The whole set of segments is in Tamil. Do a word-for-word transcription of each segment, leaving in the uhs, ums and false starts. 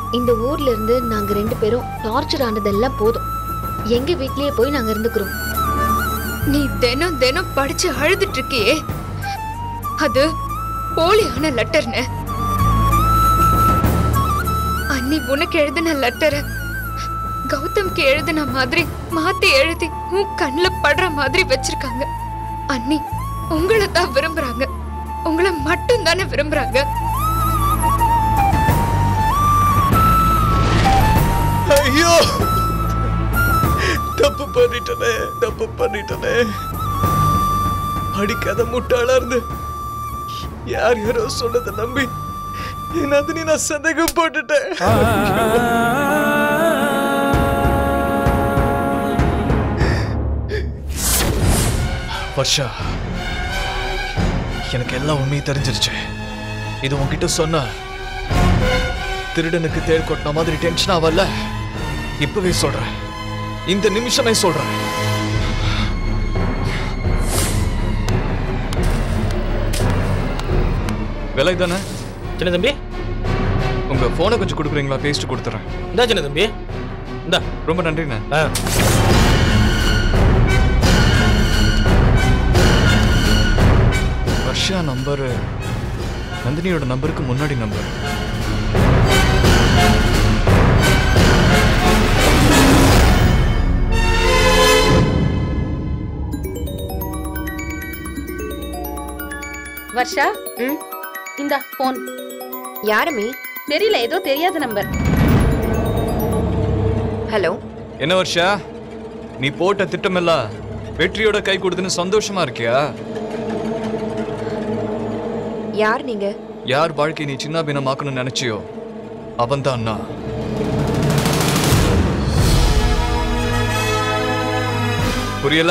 இந்த ஊர்ல இருந்து நாங்க ரெண்டு பேரும் டார்ச்சர் ஆனதெல்லாம் போதும். எங்க வீட்லயே போய் நாங்க இருந்துக்கிறோம். நீ தினம் தினம் படிச்சு அழுதுட்டு இருக்கியே, அது போலியான லெட்டர்னு. அன்னி உனக்கு எழுதின லெட்டரை கௌதம்க்கு எழுதின மாதிரி மாத்தி எழுதி உன் கண்ணுல படுற மாதிரி வச்சிருக்காங்க. அன்னி உங்களை தான் விரும்புறாங்க, உங்களை மட்டும் தானே விரும்புறாங்க. ஐயோ, தப்பு பண்ணிட்டனே தப்பு பண்ணிட்டனே. படிக்காத முட்டாளா இருந்து யார் யாரோ சொன்னதை நம்பி என்னது நீ நான் சந்தேகம் போட்டுட்டேன். வர்ஷா, எனக்கு எல்லாம் உண்மையை தெரிஞ்சிருச்சு. இது உன்கிட்ட சொன்ன திருடனுக்கு தேள் கொட்டின மாதிரி டென்ஷன் ஆவல்ல? இப்பவே சொல்றேன், இந்த நிமிஷமே சொல்றேன். விலை தானே சின்ன தம்பி? உங்க போனை கொஞ்சம் கொடுக்குறீங்களா? பேஸ்ட் கொடுத்துறேன். இந்தா சின்ன தம்பி, இந்தா. ரொம்ப நன்றிண்ணே. வர்ஷா நம்பர் நந்தினியோட நம்பருக்கு முன்னாடி நம்பர். வர்ஷா, இந்த போன் யாருமே தெரியல, ஏதோ தெரியாத நம்பர். ஹலோ. என்ன வர்ஷா, நீ போட்ட திட்டமெல்லாம் வெற்றியோட கை கொடுத்துன்னு சந்தோஷமா இருக்கியா? யார் நீங்க? யார் வாழ்க்கை நீ சின்ன பின்னமாக்கணும்னு நினைச்சியோ அவன் தான் அண்ணா. புரியல?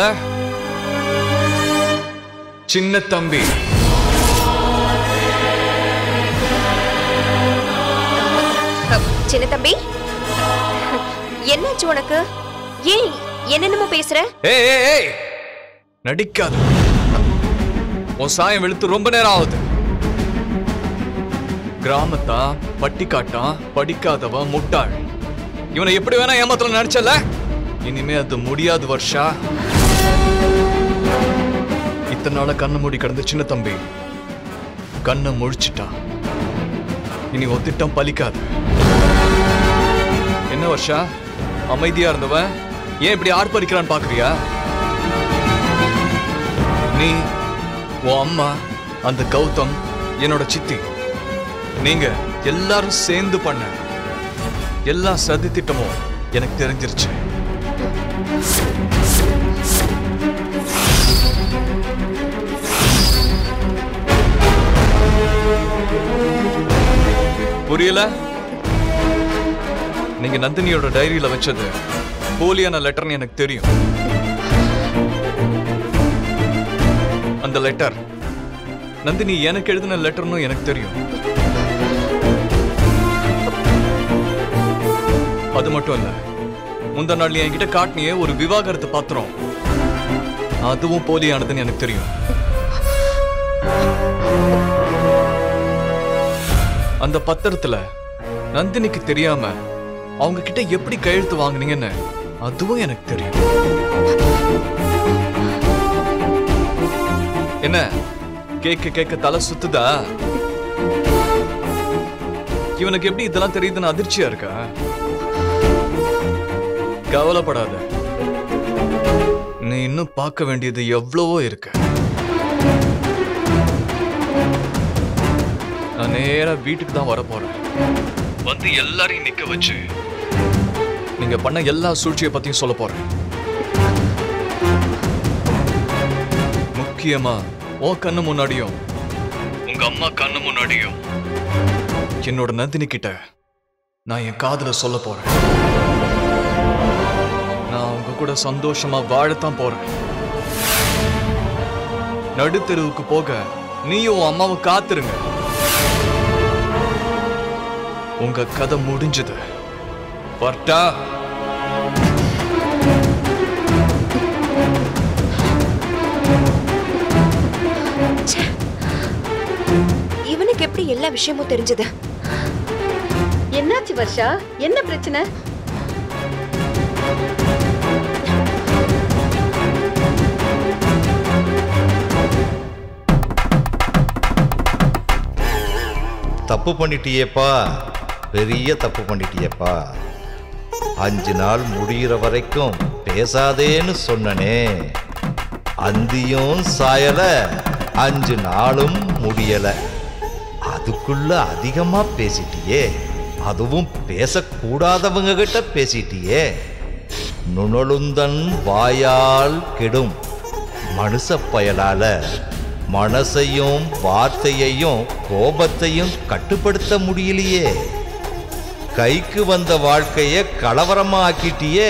சின்ன தம்பி. சின்ன தம்பி, என்னாச்சு உனக்கு? ஏய், என்னென்னமோ பேசுற? ஏய் ஏய் ஏய், நடிக்காத. உன் சாயம் வெளுத்து ரொம்ப நேரம் ஆகுது. கிராமத்தா பட்டிக்காட்டா படிக்காதவன் முட்டாள், இவனை எப்படி வேணா ஏமாத்தல நினைச்சல. இனிமே அது முடியாது வர்ஷா. இத்தனை நாள கண்ணை மூடி கிடந்த சின்ன தம்பி கண்ணை முழிச்சிட்டான். இனி ஒரு திட்டம் பலிக்காது. என்ன வர்ஷா, அமைதியா இருந்தவன் ஏன் இப்படி ஆர்ப்பரிக்கிறான்னு பாக்குறியா? நீ, உன் அம்மா, அந்த கௌதம், என்னோட சித்தி, நீங்க எல்லாரும் சேர்ந்து பண்ண எல்லா சதி திட்டமும் எனக்கு தெரிஞ்சிருச்சு. புரியல? நீங்க நந்தினியோட டைரியில வச்சது போலியான லெட்டர்னு எனக்கு தெரியும். அந்த லெட்டர் நந்தினி எனக்கு எழுதின லெட்டர்னு எனக்கு தெரியும். அது மட்டும் இல்ல, முந்த நாள் என்கிட்ட காட்டினியே ஒரு விவாகரத்து பாத்திரம், அதுவும் போலியானதுன்னு எனக்கு தெரியும். அந்த பத்திரத்துல நந்தினிக்கு தெரியாம அவங்க கிட்ட எப்படி கையெழுத்து வாங்குனீங்கன்னு அதுவும் எனக்கு தெரியும். என்ன கேட்க கேட்க தலை சுத்துதா? இவனுக்கு எப்படி இதெல்லாம் தெரியுதுன்னு அதிர்ச்சியா இருக்கா? கவலைப்படாத, நீ இன்னும் பார்க்க வேண்டியது எவ்வளவோ இருக்கு. நான் நேரா வீட்டுக்கு தான் வர போறேன். வந்து எல்லாரையும் நிக்க வச்சு நீங்க பண்ண எல்லா சூழ்ச்சியை பத்தியும் சொல்ல போறேன். முக்கியமா உன் கண்ணு முன்னாடியும் உங்க அம்மா கண்ணு முன்னாடியும் என்னோட நந்தினி கிட்ட நான் என் காதுல சொல்ல போறேன். நான் உங்க கூட சந்தோஷமா வாழத்தான் போறேன். நடுத்தெருவுக்கு போக நீயும் உன் அம்மாவும் காத்துருங்க. உங்க கதை முடிஞ்சது. வரட்டா? இவனுக்கு எப்படி எல்லா விஷயமும் தெரிஞ்சது? என்னாச்சு என்னாச்சு வர்ஷா? என்ன பிரச்சனை? தப்பு பண்ணிட்டியேப்பா, பெரிய தப்பு பண்ணிட்டியேப்பா. அஞ்சு நாள் முடிகிற வரைக்கும் பேசாதேன்னு சொன்னனே, அந்தியும் சாயல, அஞ்சு நாளும் முடியல. அதுக்குள்ள அதிகமா பேசிட்டியே, அதுவும் பேசக்கூடாதவங்க கிட்ட பேசிட்டியே. நுணலுந்தன் வாயால் கெடும் மனுஷ பயலால மனசையும் வார்த்தையையும் கோபத்தையும் கட்டுப்படுத்த முடியலையே. கைக்கு வந்த வாழ்க்கைய கலவரமா ஆக்கிட்டியே.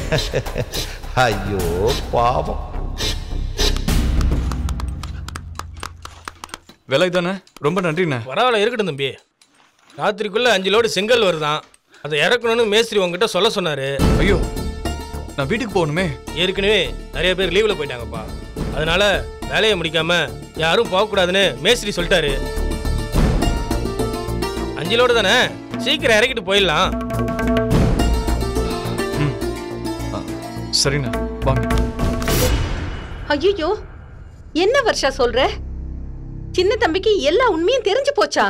ஐயோ பாவம். விலை தானே, ரொம்ப நன்றிண்ணே. பரவாயில்ல, இருக்கட்டும் தம்பி. ராத்திரிக்குள்ள அஞ்சு லோடு செங்கல் வருதான், அதை இறக்கணும்னு மேஸ்திரி உங்ககிட்ட சொல்ல சொன்னாரு. ஐயோ, நான் வீட்டுக்கு போகணுமே. ஏற்கனவே நிறைய பேர் லீவில் போயிட்டாங்கப்பா, அதனால வேலையை முடிக்காம யாரும் போகக்கூடாதுன்னு மேஸ்திரி சொல்லிட்டாரு. அஞ்சு லோடு தானே, சீக்கிரம் இறக்கிட்டு போயிடலாம். சரிண்ணா, வாங்க. ஐயோ, என்ன வர்ஷா சொல்ற? சின்ன தம்பிக்கு எல்லா உண்மையும் தெரிஞ்சு போச்சா?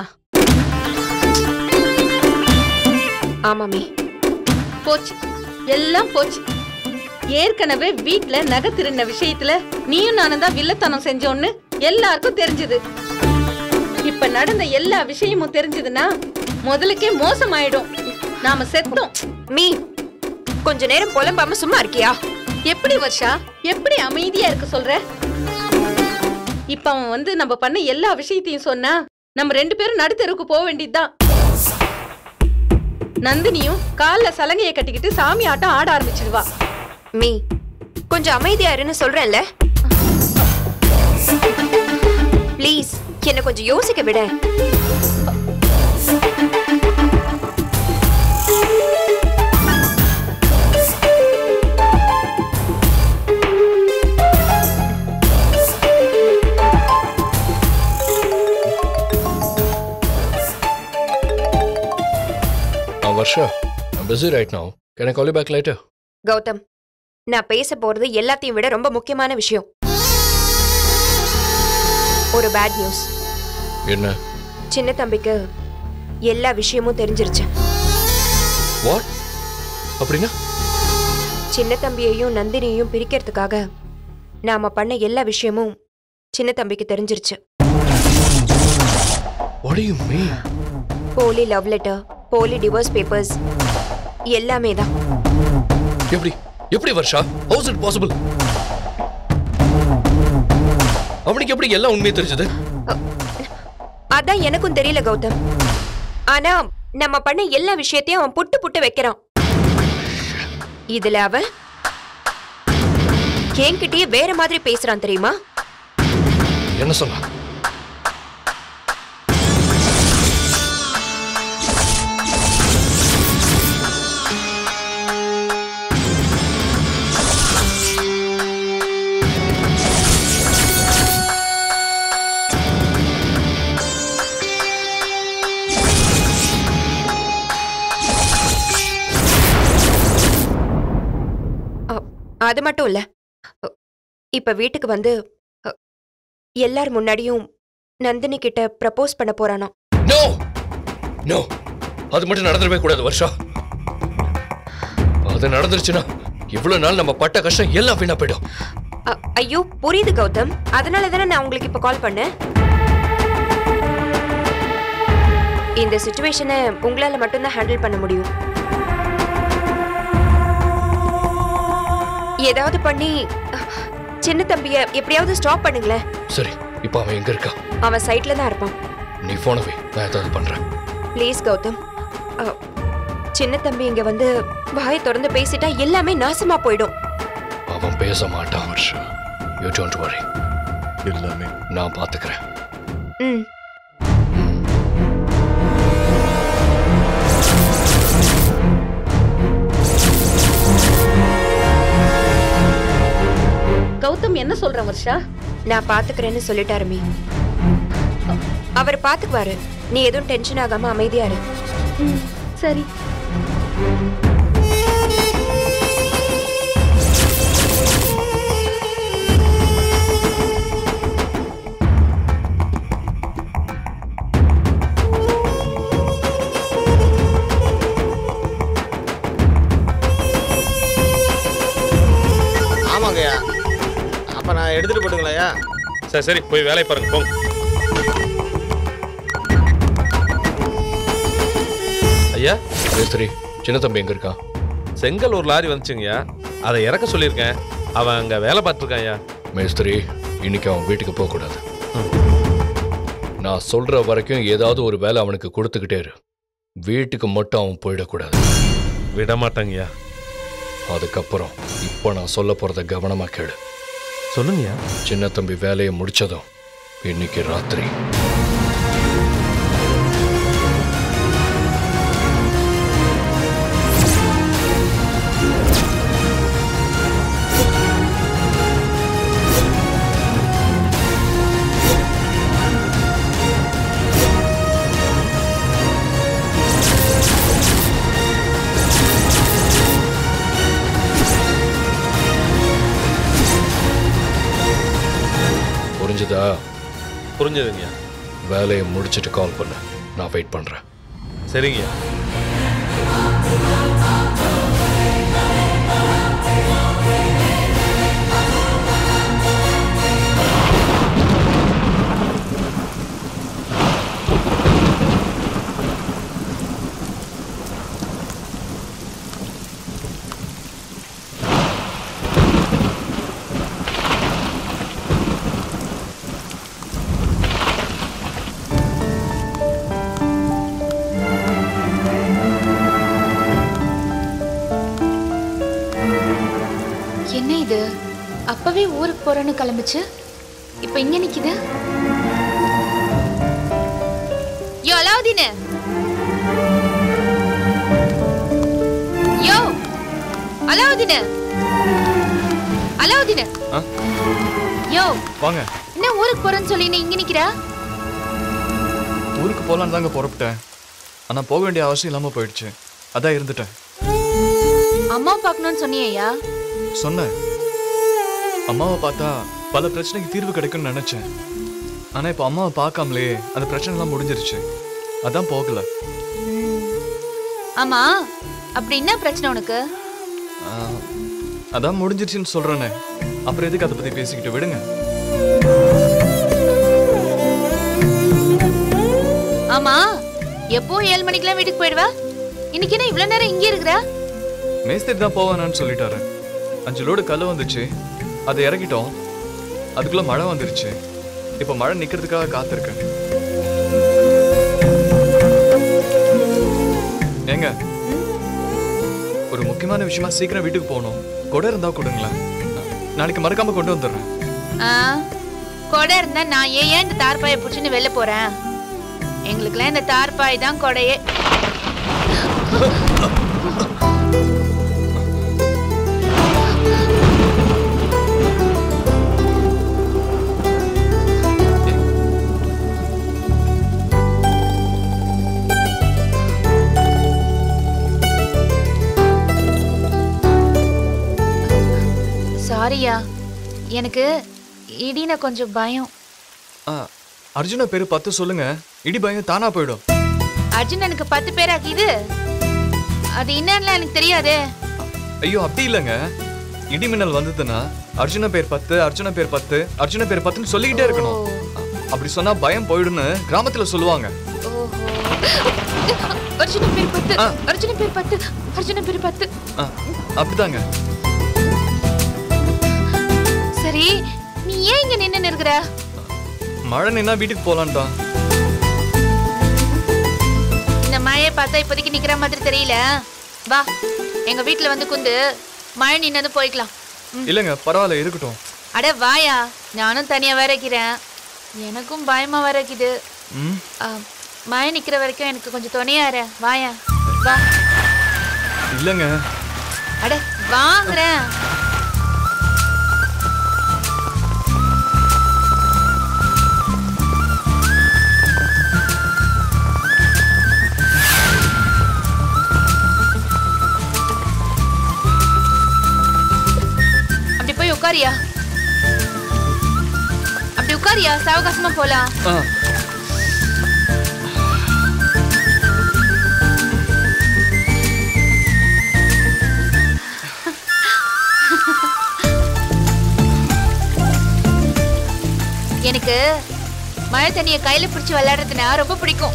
ஆமாமே, போச்சு, எல்லாம் போச்சு. ஏற்கனவே வீட்ல நகை திருடின விஷயத்துல நீயும் நானும் தான் வில்லத்தனம் செஞ்சோன்னு எல்லாருக்கும் தெரிஞ்சது. இப்ப நடந்த எல்லா விஷயமும் தெரிஞ்சதுன்னா முதலுக்கே மோசமாயிடும். நாம செத்தோம். மீ கொஞ்ச நேரம் புலம்பாம சும்மா இருக்கியா? எப்படி வர்ஷா, எப்படி அமைதியா இருக்க சொல்ற? இப்ப அவன் வந்து நம்ம பண்ண எல்லா விஷயத்தையும் சொன்னா நம்ம ரெண்டு பேரும் நடுத்தெருவுக்கு போக வேண்டியதுதான். நந்தினியும் கால்ல சலங்கையை கட்டிக்கிட்டு சாமி ஆட்டம் ஆட ஆரம்பிச்சிடுவா. மீ கொஞ்சம் அமைதியா இருன்னு சொல்றேன்ல. ப்ளீஸ் என்ன கொஞ்சம் யோசிக்க விட. Varsha, I'm busy right now. Can I call you back later? Gautham, நான் பேச போறது எல்லாத்தையும் விட ரொம்ப முக்கியமான விஷயம். ஒரு பேட் நியூஸ். என்ன? சின்ன தம்பிக்கு எல்லா விஷயமும் தெரிஞ்சிருச்சு. What? அப்படினா? சின்ன தம்பியையும் நந்தினியையும் பிரிக்கிறதுக்காக நாம பண்ண எல்லா விஷயமும் சின்ன தம்பிக்கு தெரிஞ்சிருச்சு. What do you mean? போலி லவ் லெட்டர், போலி டிவோர்ஸ் பேப்பர்ஸ் எல்லாமே தான். எப்படி எப்படி Varsha? How is it possible? அவனுக்கு எப்படி எல்லாம் உண்மையை தெரிஞ்சது? அதான் எனக்கும் தெரியல கௌதம். ஆனா நம்ம பண்ண எல்லா விஷயத்தையும் அவன் புட்டு புட்டு வைக்கிறான். இதுல அவன் என்கிட்டயே வேற மாதிரி பேசுறான் தெரியுமா? என்ன சொன்னா? அது மட்டும் இல்ல, இப்ப வீட்டுக்கு வந்து எல்லார் முன்னாடியும் நந்தினி கிட்ட ப்ரப்போஸ் பண்ண போறானா. நோ நோ, அது மட்டும் நடந்துடவே கூடாது வர்ஷா. அது நடந்துருச்சுன்னா இவ்வளவு நாள் நம்ம பட்ட கஷ்டம் எல்லாம் வீணா போயிடும். ஐயோ புரியுது கௌதம், அதனால தானே நான் உங்களுக்கு இப்ப கால் பண்ணேன். இந்த சிச்சுவேஷனை உங்களால மட்டும்தான் ஹேண்டில் பண்ண முடியும். ஏதாவது பண்ணி சின்ன தம்பிய எப்படியாவது ஸ்டாப் பண்ணுங்களேன். சரி, இப்போ அவன் எங்க இருக்கா? அவன் சைட்ல தான் இருப்பான். நீ போன வை, நான் ஏதாவது பண்றேன். ப்ளீஸ் கௌதம், சின்ன தம்பி இங்க வந்து வாயை திறந்து பேசிட்டா எல்லாமே நாசமா போயிடும். அவன் பேச மாட்டான் வர்ஷா. யூ டோன்ட் வரி, எல்லாமே நான் பாத்துக்கிறேன். ம். கௌதம் என்ன சொல்ற வர்ஷா? நான் பாத்துக்கிறேன்னு சொல்லிட்டாரு மீ. அவர் பாத்துக்குவாரு, நீ எதுவும் டென்ஷன் ஆகாம அமைதியா இரு. சரி. ஆமாங்கய்யா. அப்ப நான் எடுத்துட்டு போட்டுங்களா? சரி சரி போய் வேலையை பாருங்க போங்க. ஐயா மேஸ்திரி சின்னத்தம்பி எங்க இருக்கா? செங்கல் ஒரு லாரி வந்துச்சுங்கய்யா, அதை இறக்க சொல்லியிருக்கேன். அவன் அங்கே வேலை பார்த்துருக்கான் ஐயா. மேஸ்திரி இன்னைக்கு அவன் வீட்டுக்கு போகக்கூடாது. நான் சொல்ற வரைக்கும் ஏதாவது ஒரு வேலை அவனுக்கு கொடுத்துக்கிட்டே இரு. வீட்டுக்கு மட்டும் அவன் போயிடக்கூடாது. விட மாட்டாங்கய்யா. அதுக்கப்புறம் இப்போ நான் சொல்ல போறத கவனமா கேளு. சொல்லுங்கய்யா. சின்னத்தம்பி வேலையை முடிச்சதும் இன்னைக்கு ராத்திரி புரிஞ்சுதா? புரிஞ்சதுங்கய்யா. வேலையை முடிச்சிட்டு கால் பண்ணு, நான் வெயிட் பண்றேன். சரிங்கய்யா. என்ன இது? அப்பவே ஊருக்கு போறேன்னு கிளம்பிச்சு, இப்ப இங்க நிக்குது. யோ அலாவுதீன், யோ அலாவுதீன், அலாவுதீன், யோ வாங்க. என்ன ஊருக்கு போறேன்னு சொல்லி இங்க நிக்கிறா? ஊருக்கு போலான்னு தாங்க புறப்பட்டேன். ஆனா போக வேண்டிய அவசியம் இல்லாம போயிடுச்சு, அதான் இருந்துட்டேன். அம்மா பார்க்கணும்னு சொன்னியா? சொன்னேன். அம்மாவை பார்த்தா பல பிரச்சனைக்கு தீர்வு கிடைக்கும்னு நினைச்சேன். ஆனா இப்ப அம்மாவை பார்க்காமலே அந்த பிரச்சனை எல்லாம் முடிஞ்சிருச்சு, அதான் போகல. ஆமா, அப்படி என்ன பிரச்சனை உனக்கு? அதான் முடிஞ்சிருச்சுன்னு சொல்றேனே, அப்புறம் எதுக்கு அதை பத்தி பேசிக்கிட்டு விடுங்க. ஆமா, எப்போ ஏழு மணிக்கெல்லாம் வீட்டுக்கு போயிடுவா? இன்னைக்கு என்ன இவ்வளவு நேரம் இங்கே இருக்கிற? மேஸ்திரி தான் போவானான்னு சொல்லிட்டாரு. அஞ்சு லோடு கல்லு வந்துச்சு, அதை இறக்கிட்டோம். அதுக்குள்ள மழை வந்துருச்சு. இப்ப மழை நிக்கிறதுக்காக காத்திருக்கேன். ஏங்க, ஒரு முக்கியமான விஷயமா சீக்கிரம் வீட்டுக்கு போகணும். கொடை இருந்தா கொடுங்களேன், நாளைக்கு மறக்காம கொண்டு வந்துடுறேன். கொடை இருந்தா நான் ஏன் ஏன் இந்த தார்பாயை பிடிச்சுன்னு வெளில போறேன்? எங்களுக்குலாம் இந்த தார்பாய் தான் கொடையே. சாரியா, எனக்கு இடின கொஞ்சம் பயம். அர்ஜுன பேரு பத்து சொல்லுங்க, இடி பயம் தானா போயிடும். அர்ஜுன் எனக்கு பத்து பேர் ஆக்கிது, அது என்னன்னு எனக்கு தெரியாதே. ஐயோ அப்படி இல்லைங்க, இடி மின்னல் வந்ததுன்னா அர்ஜுன பேர் பத்து, அர்ஜுன பேர் பத்து, அர்ஜுன பேர் பத்துன்னு சொல்லிக்கிட்டே இருக்கணும். அப்படி சொன்னா பயம் போயிடும்னு கிராமத்துல சொல்லுவாங்க. அர்ஜுன பேர் பத்து, அர்ஜுன பேர் பத்து, அர்ஜுன பேர் பத்து. அப்படிதாங்க. சரி, நீ ஏன் இங்க நின்னு நிற்கிற? மழை நின்னா வீட்டுக்கு போலாம் தான். இந்த மழையை பார்த்தா இப்போதைக்கு நிக்கிற மாதிரி தெரியல. வா, எங்க வீட்டுல வந்து குந்து மழை நின்னது போய்க்கலாம். இல்லங்க, பரவாயில்ல இருக்கட்டும். அட வாயா, நானும் தனியா வேற இருக்கிறேன், எனக்கும் பயமா வேற இருக்குது. மழை நிக்கிற வரைக்கும் எனக்கு கொஞ்சம் துணையாரு. வாயா, வா. இல்லங்க. அட வாங்குறேன். உட்காரியா அப்படி உட்காரியா சாவகாசமா போலாம் ஆ எனக்கு மழை தண்ணிய கையில பிடிச்சு விளையாடுறதுனா ரொம்ப பிடிக்கும்.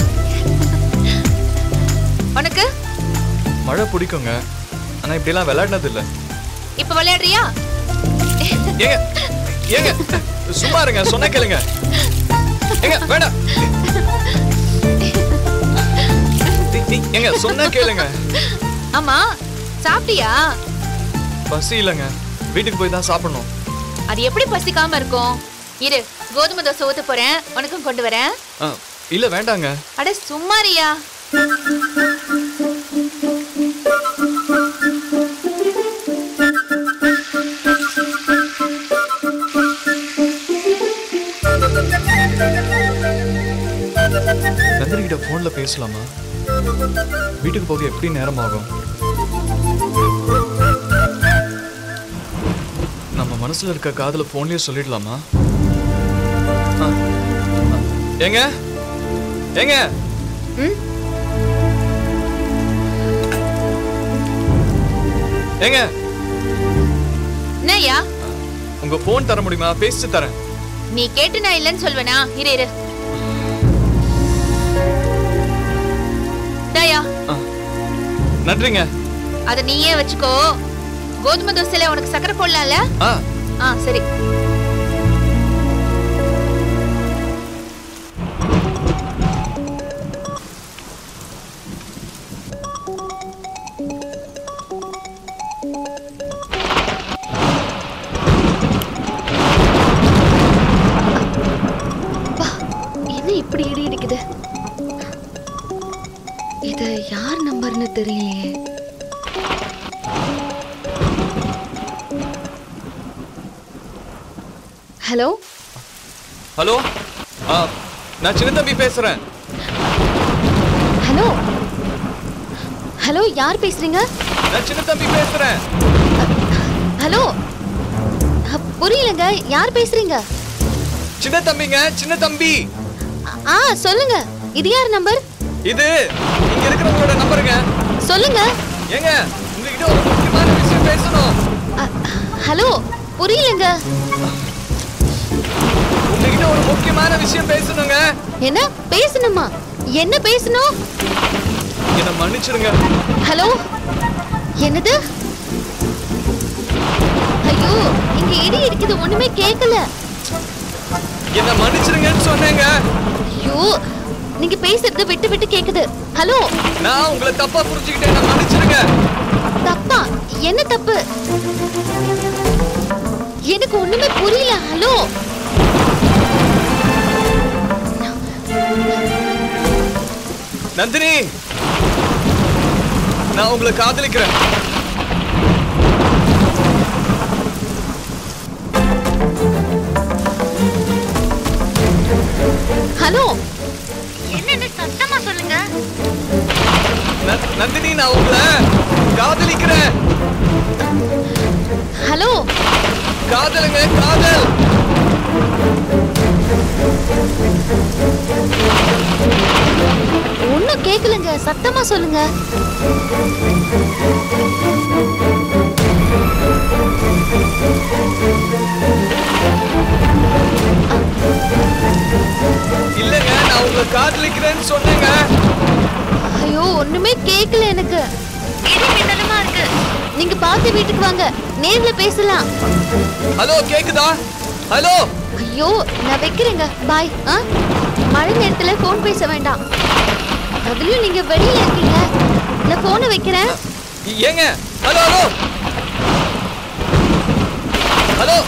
உனக்கு மழை பிடிக்குங்க, ஆனா இப்படி எல்லாம் விளையாடினது இல்ல. இப்ப விளையாடுறியா? ஏங்க ஏங்க சும்மா இருங்க, சொன்ன கேளுங்க. ஏங்க வேண்டாம், ஏங்க சொன்ன கேளுங்க. ஆமா சாப்பிட்டியா? பசி இல்லங்க, வீட்டுக்கு போய் தான் சாப்பிடணும். அது எப்படி பசிக்காம இருக்கும்? இரு, கோதுமை தோசை ஊத்த போறேன், உனக்கும் கொண்டு வரேன். இல்ல வேண்டாங்க. அட சும்மாரியா. நந்தினி கிட்ட போன்ல பேசலாமா? வீட்டுக்கு போக எப்படி நேரம் ஆகும்? நம்ம மனசுல இருக்க காதல போன்லயே சொல்லிடலாமா? ஏங்க ஏங்க ஏங்க என்னய்யா? உங்க போன் தர முடியுமா? பேசிட்டு தரேன். நீ கேட்டு நான் இல்லைன்னு சொல்வேனா? இரு இரு. தாயா நன்றிங்க. அத நீயே வச்சுக்கோ. கோதுமை தோசையில உனக்கு சக்கரை போடலாம்ல? ஆ ஆ சரி. என்ன இப்படி இடி இடிக்குது? இது யார் நம்பர்னு தெரியலையே. ஹலோ ஹலோ, நான் சின்னத்தம்பி பேசுறேன். ஹலோ ஹலோ யார் பேசுறீங்க? நான் சின்னத்தம்பி பேசுறேன். ஹலோ புரியலங்க, யார் பேசுறீங்க? சின்னத்தம்பிங்க, சின்னத்தம்பி. ஆ சொல்லுங்க, இது யார் நம்பர்? இது இங்க இருக்கிறவங்களோட நம்பருங்க. சொல்லுங்க. ஏங்க உங்ககிட்ட ஒரு முக்கியமான விஷயம் பேசணும். ஹலோ புரியலங்க. உங்ககிட்ட ஒரு முக்கியமான விஷயம் பேசணுங்க. என்ன பேசணுமா? என்ன பேசணும்? என்ன மன்னிச்சிடுங்க. ஹலோ என்னது? ஐயோ இங்க இடி இருக்குது, ஒண்ணுமே கேட்கல. என்ன மன்னிச்சிடுங்கன்னு சொன்னேங்க. ஐயோ நீங்க பேசுறது விட்டு விட்டு கேக்குது. ஹலோ நான் உங்களை தப்பா புரிஞ்சுக்கிட்டேன், என்ன மன்னிச்சிடுங்க. தப்பா? என்ன தப்பு? எனக்கு ஒண்ணுமே புரியல. ஹலோ நந்தினி, நான் உங்களை காதலிக்கிறேன். ஹலோ என்னன்னு சத்தமா சொல்லுங்க. நந்தினி, நான் உங்களை காதலிக்கிறேன். ஹலோ காதலுங்க, காதல். ஒண்ணும் கேட்கலங்க, சத்தமா சொல்லுங்க. இல்லங்க, நான் உங்களை காதலிக்கிறேன்னு சொன்னேங்க. ஐயோ ஒண்ணுமே கேட்கல எனக்கு. இடி மின்னலுமா இருக்கு. நீங்க பார்த்து வீட்டுக்கு வாங்க, நேர்ல பேசலாம். ஹலோ கேக்குதா? ஹலோ. ஐயோ நான் வைக்கிறேங்க, பாய். மழை நேரத்துல போன் பேச வேண்டாம். அதுலயும் நீங்க வெளியில இருக்கீங்க. நான் போனை வைக்கிறேன். ஏங்க ஹலோ ஹலோ ஹலோ.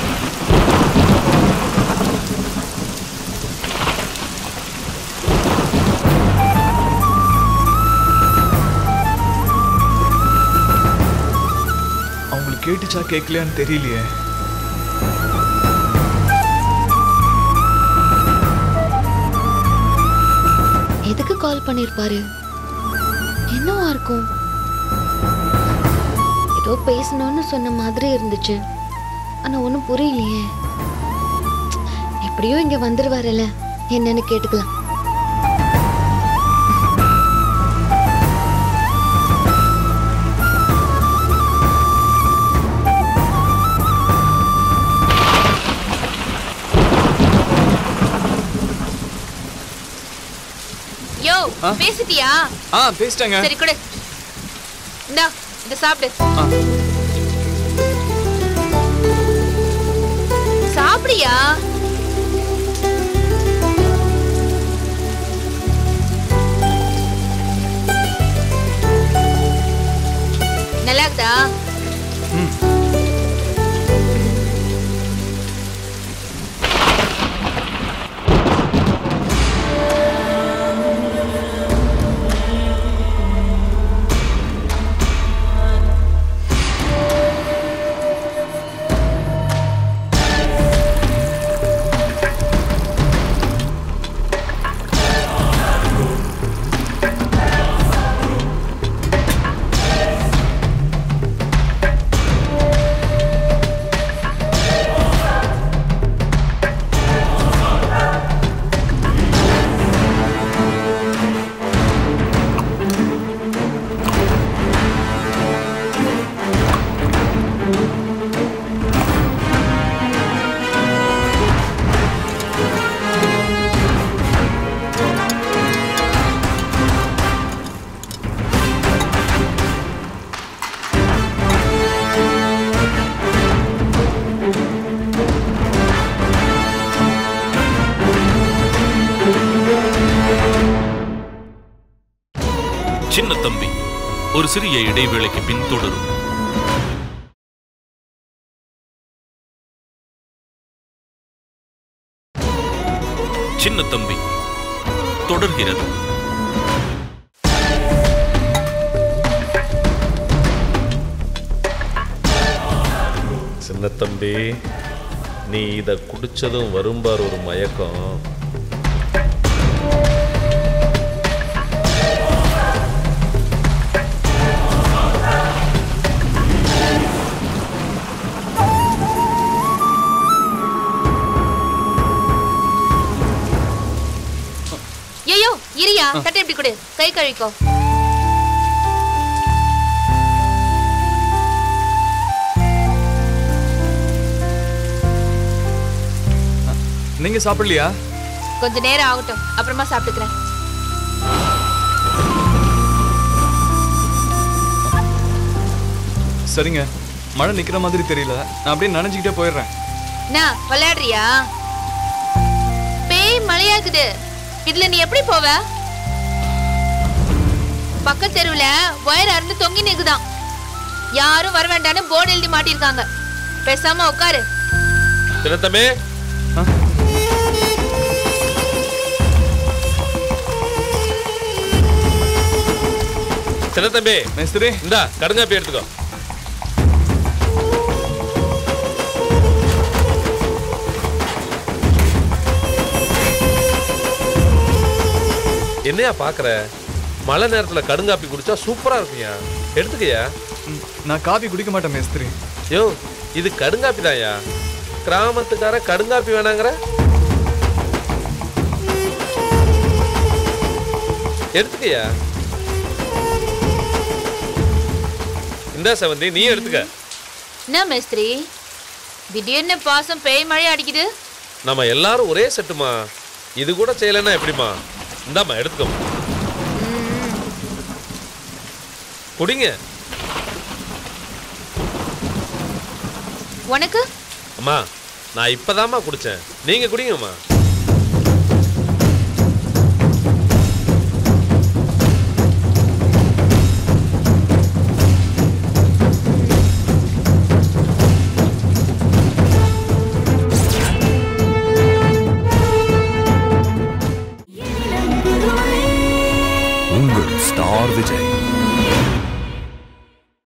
அவங்களுக்கு கேட்டுச்சா கேட்கலையான்னு தெரியலையே. எதுக்கு கால் பண்ணிருப்பாரு? என்னவா இருக்கும்? ஏதோ பேசணும்னு சொன்ன மாதிரி இருந்துச்சு. ஆனா ஒண்ணும் புரியலையே. எப்படியோ இங்க வந்துருவாருல்ல, என்னன்னு கேட்டுக்கலாம். யோ, பேசிட்டியா? ஆ, பேசிட்டேங்க. சரி கொடு. இந்தா, இத சாப்பிடு. சாப்பிடியா? நல்லா இருக்குதா? ம். சின்னத்தம்பி ஒரு சிறிய இடைவேளைக்கு பின் தொடரும். சின்னத்தம்பி தொடர்கிறது. சின்னத்தம்பி, நீ இத குடிச்சதும் வரும்பார் ஒரு மயக்கம். இரியா, தட்டை எப்படி கொடு, கை கழுவிக்கோ. நீங்க சாப்பிடலையா? கொஞ்ச நேரம் ஆகட்டும், அப்புறமா சாப்பிட்டுக்கிறேன். சரிங்க, மழை நிக்கிற மாதிரி தெரியல, நான் அப்படியே நனைஞ்சுக்கிட்டே போயிடுறேன். என்ன விளையாடுறியா? பேய் மழையாக்குது, இதுல நீ எப்படி போவ? பக்கத்து தெருவுல வயர் அறுந்து தொங்கி நிக்குதான். யாரும் வர வேண்டான்னு போர்டு எழுதி மாட்டிருக்காங்க. பேசாம உட்காரு. சின்னத்தம்பி, சின்னத்தம்பி, மேஸ்திரி, இந்தா கடுங்காப்பி எடுத்துக்கோ. என்னையா பாக்குற? மழை நேரத்துல கடுங்காப்பி குடிச்சா சூப்பரா இருக்குயா, எடுத்துக்கயா. நான் காபி குடிக்க மாட்டேன் மேஸ்திரி. யோ, இது கடுங்காப்பி தான்யா. கிராமத்துக்கார கடுங்காப்பி வேணாங்கிற, எடுத்துக்கயா. இந்த செவந்தி நீ எடுத்துக்க. என்ன மேஸ்திரி, திடீர்னு பாசம் பேய் மழை அடிக்குது? நம்ம எல்லாரும் ஒரே செட்டுமா, இது கூட செய்யலன்னா எப்படிமா? இந்தாம்மா எடுத்துக்கோ, குடிங்க. உனக்கு? அம்மா, நான் இப்பதாம்மா குடிச்சேன், நீங்க குடிங்கம்மா.